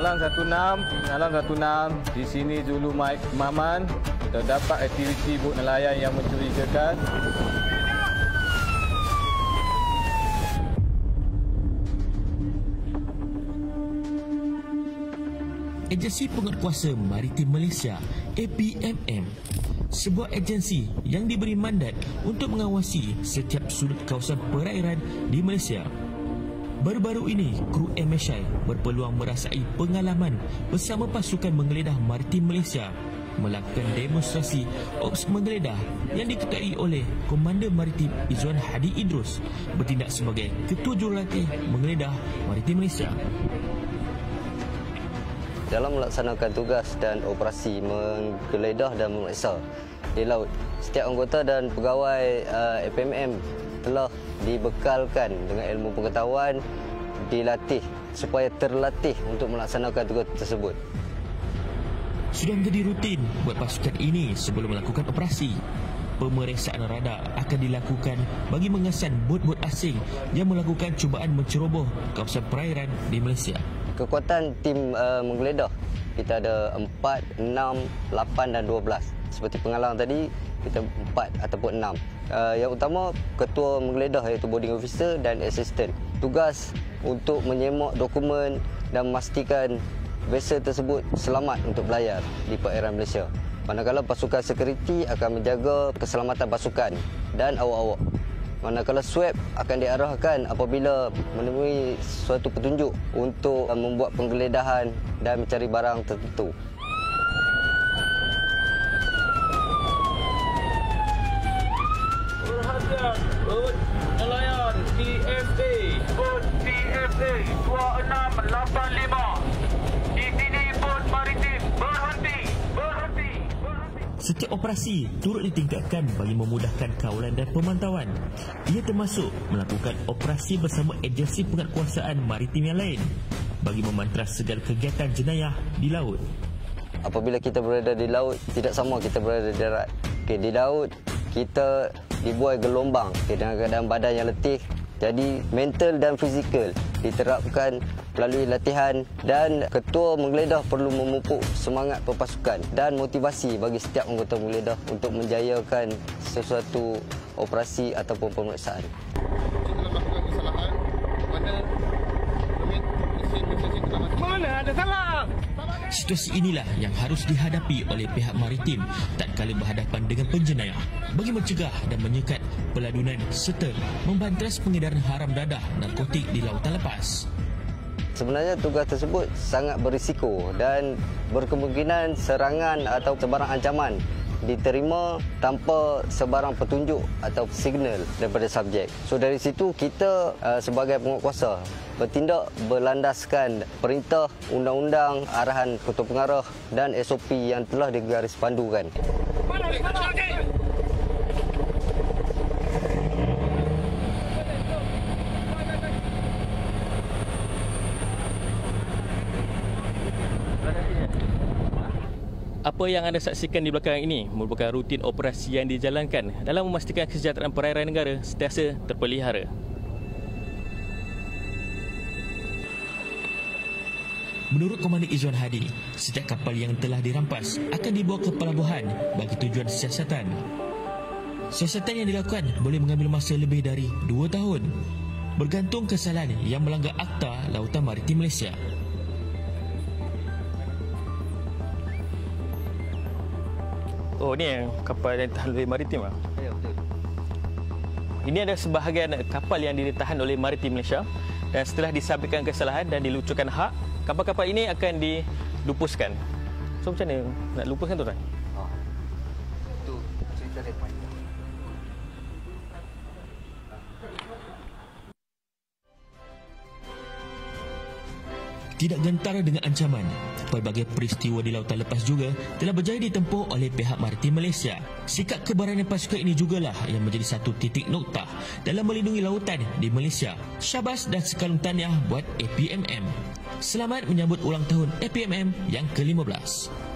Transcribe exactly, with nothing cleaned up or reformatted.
Pengalang satu enam, pengalang satu enam. Di sini Zulu Mike Maman. Terdapat aktiviti bot nelayan yang mencurigakan. Agensi Penguatkuasa Maritim Malaysia A P M M, sebuah agensi yang diberi mandat untuk mengawasi setiap sudut kawasan perairan di Malaysia. Baru-baru ini, kru M S I berpeluang merasai pengalaman bersama pasukan menggeledah maritim Malaysia melakukan demonstrasi Ops Menggeledah yang diketuai oleh Komander Maritim Izzuan Hadi Idrus bertindak sebagai Ketua Jurulatih Menggeledah Maritim Malaysia. Dalam melaksanakan tugas dan operasi menggeledah dan memeriksa di laut, setiap anggota dan pegawai uh, A P M M telah dibekalkan dengan ilmu pengetahuan, dilatih supaya terlatih untuk melaksanakan tugas tersebut. Sudah menjadi rutin buat pasukan ini sebelum melakukan operasi. Pemeriksaan radar akan dilakukan bagi mengesan bot-bot asing yang melakukan cubaan menceroboh kawasan perairan di Malaysia. Kekuatan tim uh, menggeledah, kita ada empat, enam, lapan dan dua belas. Seperti pengalang tadi, kita empat ataupun enam. Uh, yang utama, ketua menggeledah iaitu boarding officer dan assistant. Tugas untuk menyemak dokumen dan memastikan vessel tersebut selamat untuk berlayar di perairan Malaysia. Manakala pasukan sekuriti akan menjaga keselamatan pasukan dan awak-awak. Manakala swab akan diarahkan apabila menemui suatu petunjuk untuk membuat penggeledahan dan mencari barang tertentu. Perhatian, bot nelayan T F A, bot T F A dua enam lapan lima. Di sini bot maritim berhenti, berhenti, berhenti. Setiap operasi turut ditingkatkan bagi memudahkan kawalan dan pemantauan. Ia termasuk melakukan operasi bersama agensi penguatkuasaan maritim yang lain bagi memantras segala kegiatan jenayah di laut. Apabila kita berada di laut, tidak sama kita berada di darat. Okay, di laut, kita dibuai gelombang okay, dengan keadaan badan yang letih. Jadi mental dan fizikal diterapkan melalui latihan dan ketua menggeledah perlu memupuk semangat pepasukan dan motivasi bagi setiap anggota menggeledah untuk menjayakan sesuatu operasi ataupun pemeriksaan. Jika melakukan kesalahan, mana permit mesin mesin keselamatan? Mana ada salah? Situasi inilah yang harus dihadapi oleh pihak maritim tatkala berhadapan dengan penjenayah bagi mencegah dan menyekat peladunan serta membantras pengedaran haram dadah narkotik di lautan lepas. Sebenarnya tugas tersebut sangat berisiko dan berkemungkinan serangan atau sebarang ancaman diterima tanpa sebarang petunjuk atau signal daripada subjek. So dari situ kita uh, sebagai penguatkuasa bertindak berlandaskan perintah, undang-undang, arahan ketua pengarah dan S O P yang telah digaris pandukan. Apa yang anda saksikan di belakang ini merupakan rutin operasi yang dijalankan dalam memastikan kesejahteraan perairan negara sentiasa terpelihara. Menurut Komander Izzuan Hadi, setiap kapal yang telah dirampas akan dibawa ke pelabuhan bagi tujuan siasatan. Siasatan yang dilakukan boleh mengambil masa lebih dari dua tahun, bergantung kesalahan yang melanggar Akta Lautan Maritim Malaysia. Oh, ni yang kapal yang ditahan oleh maritim ah? Ya, betul. Ini adalah sebahagian kapal yang ditahan oleh Maritim Malaysia dan setelah disabitkan kesalahan dan dilucurkan hak, kapal-kapal ini akan dilupuskan. So macam mana nak lupuskan tu, Tuan? Oh. Itu cerita dia. Tidak gentar dengan ancaman, pelbagai peristiwa di lautan lepas juga telah berjaya ditempuh oleh pihak Maritim Malaysia. Sikap keberanian pasukan ini jugalah yang menjadi satu titik noktah dalam melindungi lautan di Malaysia. Syabas dan sekalung tahniah buat A P M M. Selamat menyambut ulang tahun A P M M yang ke lima belas.